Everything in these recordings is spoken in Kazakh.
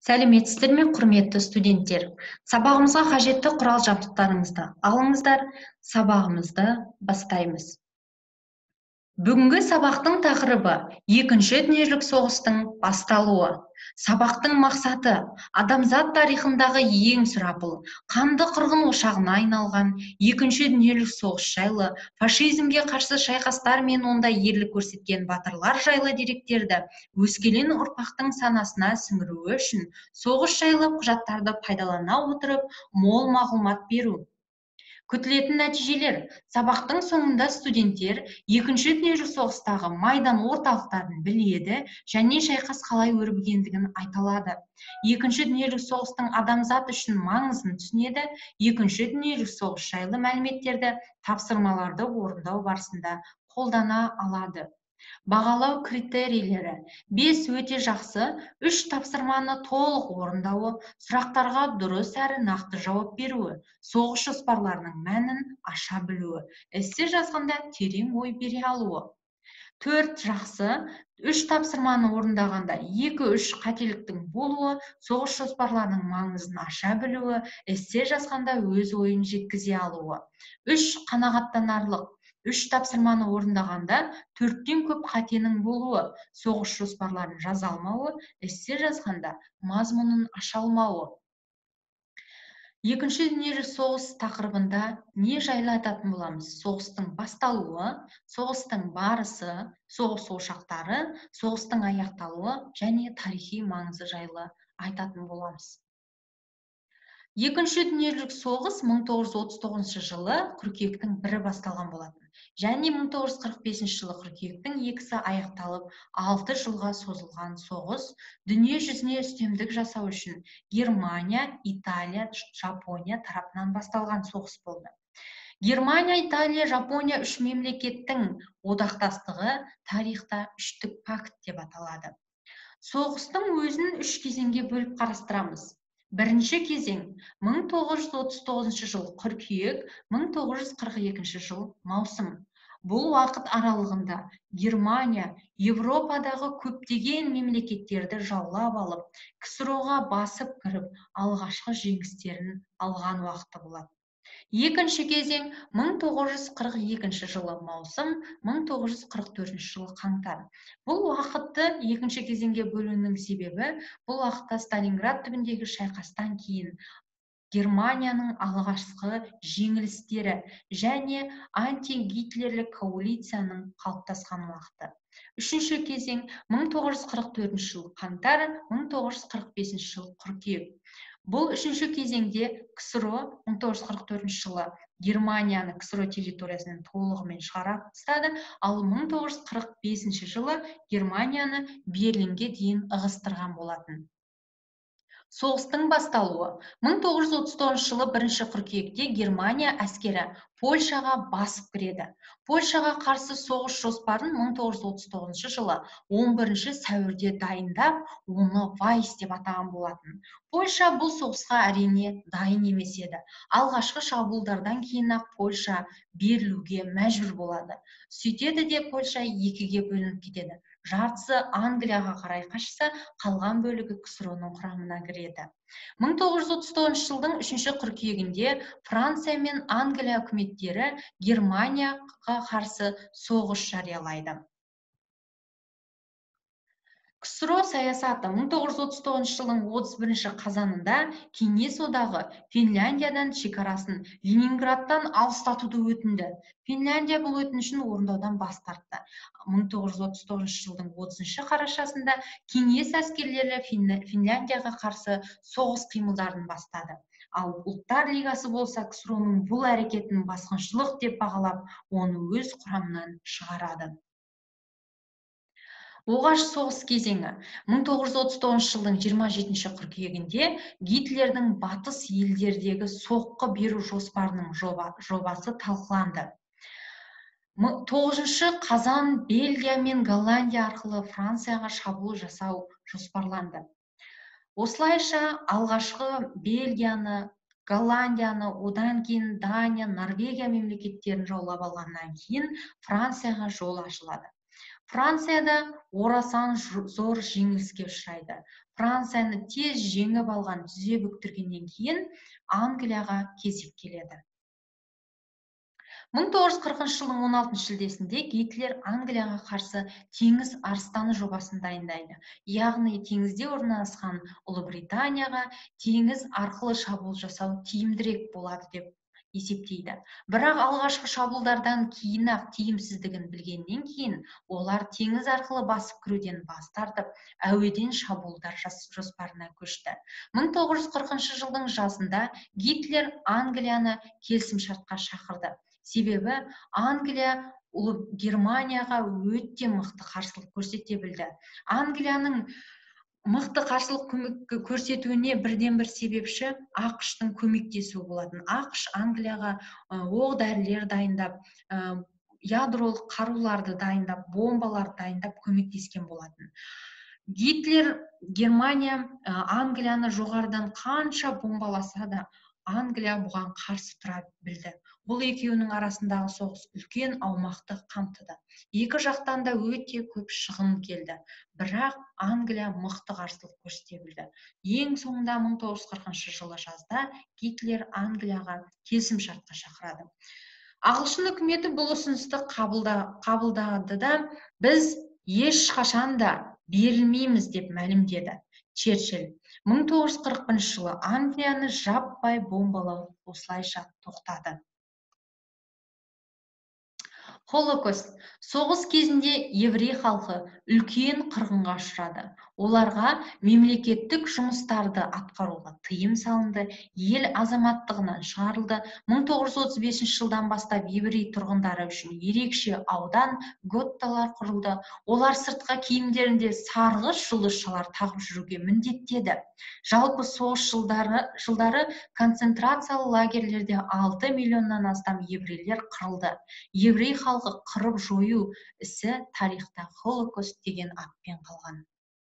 Сәлеметсіздер ме, құрметті студенттер? Сабағымызға қажетті құрал-жабдықтарыңызды алыңыздар, сабағымызды бастаймыз. Бүгінгі сабақтың тақырыбы Екінші дүниежүзілік соғыстың басталуы. Сабақтың мақсаты адамзат тарихындағы ең сұрапыл, қанды қырғын ошағына айналған Екінші дүниежүзілік соғыс жайлы, фашизмге қарсы шайқастар мен онда ерлік көрсеткен батырлар жайлы деректерді өскелең ұрпақтың санасына сіңіруі үшін соғыс жайлы құжаттарды пайдалана отырып мол мағлұмат беру. Күтілетін нәтижелер: сабақтың соңында студенттер Екінші дүниежүзілік соғыстағы майдан орталықтарын біледі және шайқас қалай өрбігендігін айта алады. Екінші дүниежүзілік соғыстың адамзат үшін маңызын түсінеді. Екінші дүниежүзілік соғыс жайлы мәліметтерді тапсырмаларды орындау барысында қолдана алады. Бағалау критерийлері: 5 өте жақсы, 3 тапсырманы толық орындауы, сұрақтарға дұрыс әрі нақты жауап беруі, соғыс жоспарларының мәнін аша білуі, эссе жазғанда терең ой бере алуы. 4 жақсы, 3 тапсырманы орындағанда 2-3 қателіктің болуы, соғыс жоспарларының маңызын аша білуі, эссе жазғанда өз ойын жеткізе алуы. 3 қанағаттанарлық: 3 тапсырманы орындағанда 4-тен көп қатенің болуы, соғыс жоспарларын жаза алмауы, эссе жазғанда мазмұнын аша алмауы. Екінші дүниежүзілік соғыс тақырыбында не жайлы айтатын боламыз? Соғыстың басталуы, соғыстың барысы, соғыс ошақтары, соғыстың аяқталуы және тарихи маңызы жайлы айтатын боламыз. Екінші дүниежүзілік соғыс 1939 жылы қыркүйектің 1-і басталған болатын. Және 1945 жылы қыркүйектің 2-сі аяқталып, 6 жылға созылған соғыс дүние жүзіне үстемдік жасау үшін Германия, Италия, Жапония тарапынан басталған соғыс болды. Германия, Италия, Жапония үш мемлекеттің одақтастығы тарихта үштік пакт деп аталады. Соғыстың өзін үш кезеңге бөліп қарастырамыз. Бірінші кезең 1939 жыл қыркүйек, 1942 жыл маусым. Бұл уақыт аралығында Германия Европадағы көптеген мемлекеттерді жаулап алып, КСРО-ға басып кіріп, алғашқы жеңістерін алған уақыты болады. Екінші кезең 1942 жылы маусым, 1944 жылы қаңтар. Бұл уақытты екінші кезеңге бөлуінің себебі, бұл уақытта Сталинград түбіндегі шайқастан кейін Германияның алғашқы жеңілістері және антигитлерлік коалицияның қалыптасқан уақыты. Үшінші кезең 1944 жыл қаңтар, 1945 жыл қыркүйек. Бұл үшінші кезеңде КСРО 1944 жылы Германияны КСРО территориясынан толығымен шығарып тастады, ал 1945 жылы Германияны Берлинге дейін ығыстырған болатын. Соғыстың басталуы 1939 жылы 1 қыркүйекте Германия әскері Польшаға басып кіреді. Польшаға қарсы соғыс жоспарын 1939 жылы 11 сәуірде дайындап, оны Вайс деп атаған болатын. Польша бұл соғысқа әрине дайын емес еді. Алғашқы шабуылдардан кейін-ақ Польша берілуге мәжбүр болады. Сөйтеді де Польша екіге бөлініп кетеді. Жартысы Англияға қарай қашса, қалған бөлігі КСРО-ның құрамына кіреді. 1939 жылдың 3 қыркүйегінде Франция мен Англия үкіметтері Германияға қарсы соғыс жариялайды. КСРО саясаты 1939 жылдың 31 қазанында Кеңес одағы Финляндиядан шекарасын Ленинградтан алыстатуды өтінді. Финляндия бұл өтінішін орындаудан бас тартты. 1939 жылдың 30 қарашасында Кеңес әскерлері Финляндияға қарсы соғыс қимылдарын бастады. Ал Ұлттар лигасы болса КСРО-ның бұл әрекетін басқыншылық деп бағалап, оны өз құрамынан шығарады. Оғаш соғыс кезеңі 1939 жылдың 27 қыркүйегінде Гитлердің батыс елдердегі соққы беру жоспарының жобасы талқыланды. 9 қазан Бельгия мен Голландия арқылы Францияға шабуыл жасау жоспарланды. Осылайша алғашқы Бельгияны, Голландияны, одан кейін Дания, Норвегия мемлекеттерін жаулап алғаннан кейін Францияға жол ашылады. Францияда орасан зор жеңіліске ұшырайды. Францияны тез жеңіп алған тізе бүктіргеннен кейін Англияға кезек келеді. 1940 жылдың 16 шілдесінде Гитлер Англияға қарсы теңіз арыстаны жобасын дайындайды. Яғни теңізде орналасқан Ұлыбританияға теңіз арқылы шабуыл жасау тиімдірек болады деп есептейді. Бірақ алғашқы шабуылдардан кейін-ақ тиімсіздігін білгеннен кейін олар теңіз арқылы басып кіруден бас тартып, әуеден шабуылдар жоспарына көшті. 1940 жылдың жазында Гитлер Англияны келісімшартқа шақырды. Себебі Англия Германияға өте мықты қарсылық көрсете білді. Англияның мықты қарсылық көрсетуіне бірден бір себепші ақш-тың көмектесуі болатын. ақш Англияға оқ-дәрілер дайындап, ядролық қаруларды дайындап, бомбаларды дайындап көмектескен болатын. Гитлер Германия Англияны жоғарыдан қанша бомбаласа да, Англия бұған қарсы тұра білді. Бұл екеуінің арасындағы соғыс үлкен аумақты қамтыды. Екі жақтан да өте көп шығын келді. Бірақ Англия мықты қарсылық көрсете білді. Ең соңында 1940 жылы жазда Гитлер Англияға келісімшартқа шақырады. Ағылшын үкіметі бұл ұсынысты қабылдады да, біз ешқашан да берілмейміз деп мәлімдеді. Черчилль 1941 жылы Англияны жаппай бомбалау осылайша тоқтады. Холокост. Соғыс кезінде еврей халқы үлкен қырғынға ұшырады. Оларға мемлекеттік жұмыстарды атқаруға тыйым салынды, ел азаматтығынан шығарылды. 1935 жылдан бастап еврей тұрғындары үшін ерекше аудан, готталар құрылды. Олар сыртқа киімдерінде сарғыш жұлдызшалар тағып жүруге міндеттеді. Жалпы соғыс жылдары концентрациялы лагерлерде 6 миллионнан астам еврейлер қырылды. Еврей халқы қырып жою ісі тарихта Холокост деген атпен қалған.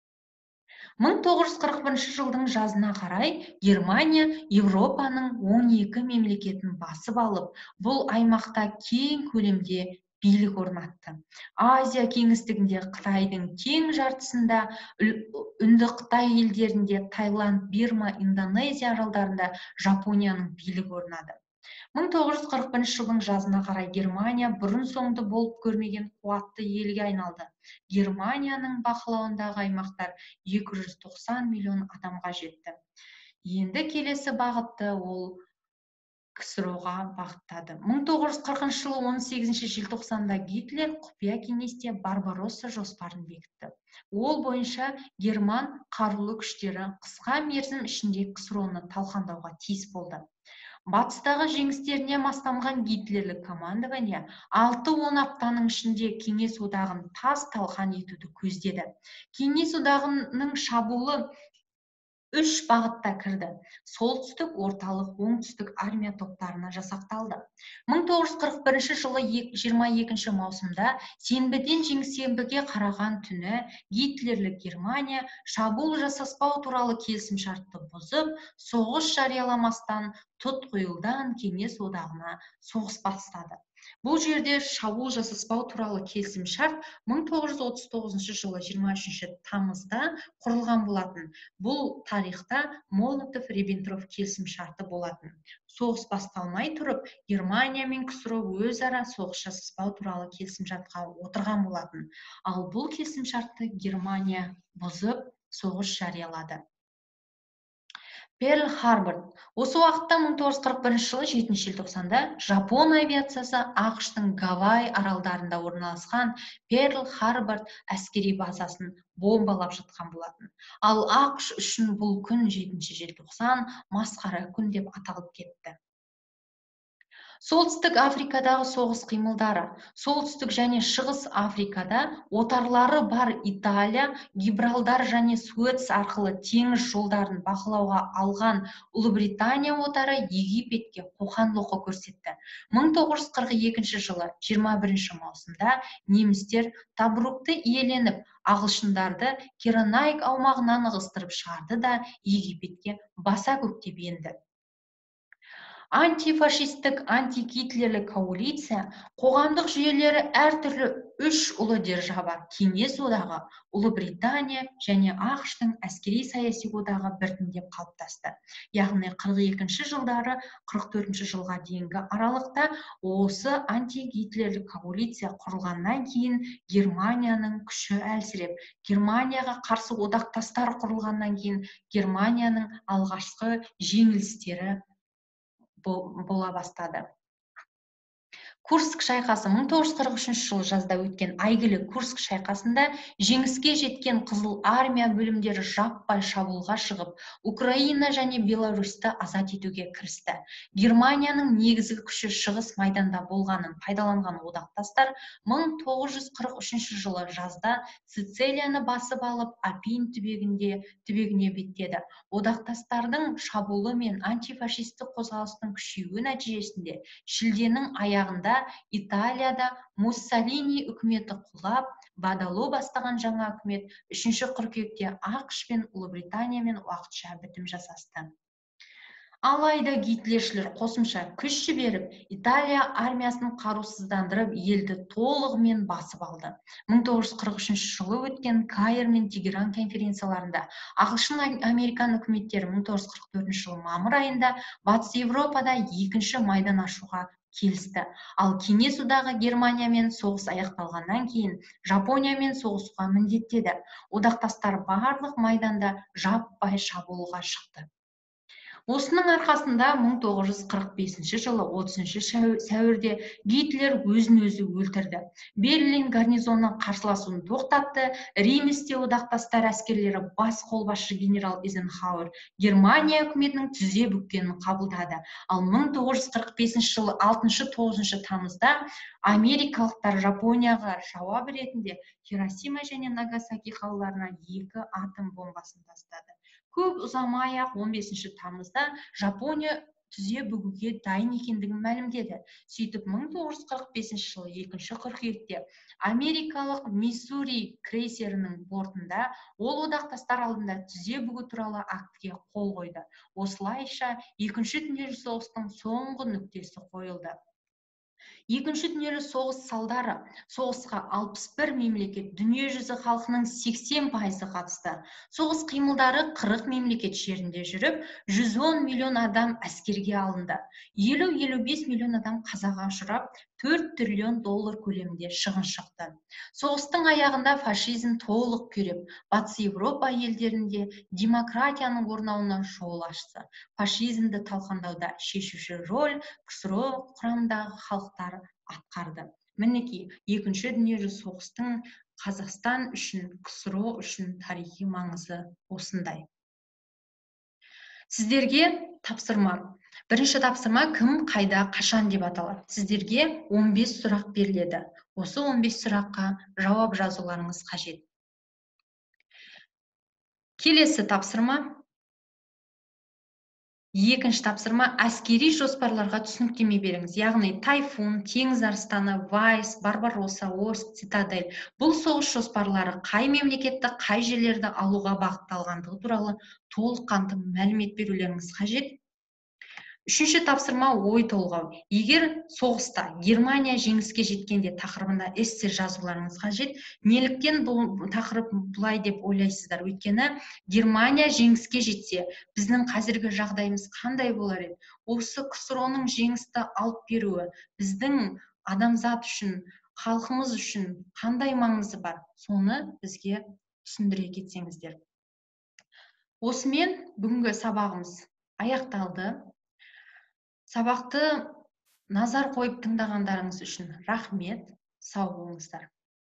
1941 жылдың жазына қарай Германия Европаның 12 мемлекетін басып алып, бұл аймақта кең көлемде билік орнатты. Азия кеңістігінде Қытайдың тең жартысында, Үнді Қытай елдерінде, Таиланд, Бирма, Индонезия аралдарында Жапонияның билік орнады. 1941 жылдың жазына қарай Германия бұрын-соңды болып көрмеген қуатты елге айналды. Германияның бақылауындағы аймақтар 290 миллион адамға жетті. Енді келесі бағытты ол КСРО-ға бағыттады. 1940 жылы 18 желтоқсанда Гитлер құпия кеңесте Барбаросса жоспарын бекітті. Ол бойынша герман қарулы күштері қысқа мерзім ішінде КСРО-ны талқандауға тиіс болды. Батыстағы жеңістеріне мастанған гитлерлік командование 6-10 аптаның ішінде Кеңес одағын тас-талқан етуді көздеді. Кеңес одағының шабуылы 3 бағытта кірді. Солтүстік, орталық, оңтүстік армия топтарына жасақталды. 1941 жылы 22 маусымда сенбіден жексенбіге қараған түні Гитлерлік Германия шабуыл жасаспау туралы келісімшартты бұзып, соғыс жарияламастан тұтқиылдан Кеңес одағына соғыс бастады. Бұл жерде шабуыл жасаспау туралы келісімшарт 1939 жылы 23 тамызда құрылған болатын. Бұл тарихта Молотов-Риббентроп келісімшарты болатын. Соғыс басталмай тұрып, Германия мен КСРО өзара соғыс жасаспау туралы келісімшартқа отырған болатын. Ал бұл келісімшартты Германия бұзып, соғыс жариялады. Перл-Харбор. Осы уақытта 1941 жылы 7 желтоқсанда Жапон авиациясы ақш-тың Гавай аралдарында орналасқан Перл-Харбор әскери базасын бомбалап жатқан болатын. Ал ақш үшін бұл күн 7 желтоқсан масқара күн деп аталып кетті. Солтүстік Африкадағы соғыс қимылдары. Солтүстік және шығыс Африкада отарлары бар Италия, Гибралтар және Суэц арқылы теңіз жолдарын бақылауға алған Ұлыбритания отары Египетке қоқан-лоққы көрсетті. 1942 жылы 21 маусымда немістер Табрукты иеленіп, ағылшындарды Киренаик аумағынан ығыстырып шығарды да Египетке баса көктеп енді. Антифашистік, антигитлерлік коалиция қоғамдық жүйелері әртүрлі үш ұлы держава Кеңес одағы, Ұлыбритания және ақш-тың әскери саяси одағы біртіндеп қалыптасты. Яғни 42 жылдары 44 жылға дейінгі аралықта осы антигитлерлік коалиция құрылғаннан кейін Германияның күші әлсіреп, Германияға қарсы одақтастар құрылғаннан кейін Германияның алғашқы жеңілістері бола бастады. Курск шайқасы 1943 жылы жазда өткен әйгілі Курск шайқасында жеңіске жеткен Қызыл армия бөлімдері жаппай шабуылға шығып, Украина және Беларусьті азат етуге кірісті. Германияның негізгі күші шығыс майданда болғанын пайдаланған одақтастар 1943 жылы жазда Сицилияны басып алып, Апин түбегіне беттеді. Одақтастардың шабуылы мен антифашистік қозғалыстың күшеюі нәтижесінде шілденің аяғында Италияда Муссолини үкіметі құлап, Бадало бастаған жаңа үкімет 3 қыркүйекте ақш пен Ұлыбританиямен уақытша бітім жасасты. Алайда гитлершілер қосымша күш жіберіп, Италия армиясын қарусыздандырып, елді толығымен басып алды. 1943 жылы өткен Каир мен Тегеран конференцияларында Ағылшын-Американ үкіметтері 1944 жылы мамыр айында Батыс Европада екінші майдан ашуға келісті. Ал Кеңес одағы Германиямен соғыс аяқталғаннан кейін Жапониямен соғысуға міндеттеді. Одақтастар барлық майданда жаппай шабуылға шықты. Осының арқасында 1945 жылы 30 сәуірде Гитлер өзін-өзі өлтірді. Берлин гарнизонының қарсыласуын тоқтатты. Риместе одақтастар әскерлері бас қолбасшы генерал Эйзенхауэр Германия үкіметінің тізе бүккенін қабылдады. Ал 1945 жылы 6-9 тамызда америкалықтар Жапонияға жауап ретінде Хиросима және Нагасаки қалаларына 2 атом бомбасын тастады. Көп ұзамай-ақ 15 тамызда Жапония тізе бүгуге дайын екендігін мәлімдеді. Сөйтіп 1945 жылы 2 қыркүйекте америкалық Миссури крейсерінің бортында ол одақтастар алдында тізе бүгу туралы актіге қол қойды. Осылайша Екінші дүниежүзілік соғыстың соңғы нүктесі қойылды. Екінші дүниежүзілік соғыс салдары соғысқа 61 мемлекет, дүниежүзі халқының 80% қатысты. Соғыс қимылдары 40 мемлекет жерінде жүріп, 110 миллион адам әскерге алынды. 50-55 миллион адам қазаға ұшырап, 4 триллион доллар көлемінде шығын шықты. Соғыстың аяғында фашизм толық күйреп, Батыс Европа елдерінде демократияның орнауына жол ашты. Фашизмді талқандауда шешуші роль КСРО құрамындағы халықтар атқарды. Мінекей, Екінші дүниежүзілік соғыстың Қазақстан үшін, КСРО үшін тарихи маңызы осындай. Сіздерге тапсырма. Бірінші тапсырма кім, қайда, қашан деп аталады. Сіздерге 15 сұрақ беріледі. Осы 15 сұраққа жауап жазуларыңыз қажет. Келесі тапсырма. Екінші тапсырма әскери жоспарларға түсініктеме беріңіз. Яғни Тайфун, Теңіз арыстаны, Вайс, Барбаросса, Орск, Цитадель. Бұл соғыс жоспарлары қай мемлекетті, қай жерлерді алуға бағытталғандығы туралы толыққанды мәлімет берулеріңіз қажет. Үшінші тапсырма ой толғау. Егер соғыста Германия жеңіске жеткенде тақырыбында эссе жазуларыңыз қажет. Неліктен бұл тақырып бұлай деп ойлайсыздар? Өйткені Германия жеңіске жетсе, біздің қазіргі жағдайымыз қандай болар еді? Осы КСРО-ның жеңісті алып беруі біздің адамзат үшін, халқымыз үшін қандай маңызы бар? Соны бізге түсіндіре кетсеңіздер. Осымен бүгінгі сабағымыз аяқталды. Сабақты назар қойып тыңдағандарыңыз үшін рахмет, сау болыңыздар.